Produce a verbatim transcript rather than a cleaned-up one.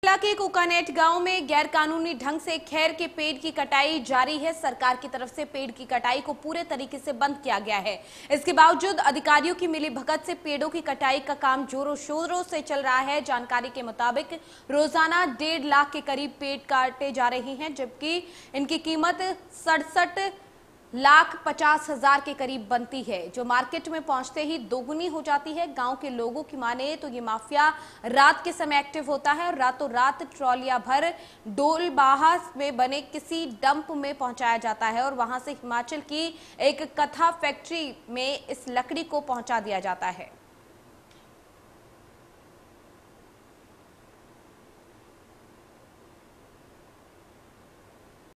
जिला के कुकानेट गांव में गैरकानूनी ढंग से खैर के पेड़ की कटाई जारी है। सरकार की तरफ से पेड़ की कटाई को पूरे तरीके से बंद किया गया है। इसके बावजूद अधिकारियों की मिलीभगत से पेड़ों की कटाई का काम जोरों शोरों से चल रहा है। जानकारी के मुताबिक रोजाना डेढ़ लाख के करीब पेड़ काटे जा रहे हैं, जबकि इनकी कीमत सड़सठ लाख पचास हजार के करीब बनती है, जो मार्केट में पहुंचते ही दोगुनी हो जाती है। गांव के लोगों की माने तो ये माफिया रात के समय एक्टिव होता है और रातों रात ट्रॉलियां भर डोलबाहा में बने किसी डंप में पहुंचाया जाता है और वहां से हिमाचल की एक कथा फैक्ट्री में इस लकड़ी को पहुंचा दिया जाता है।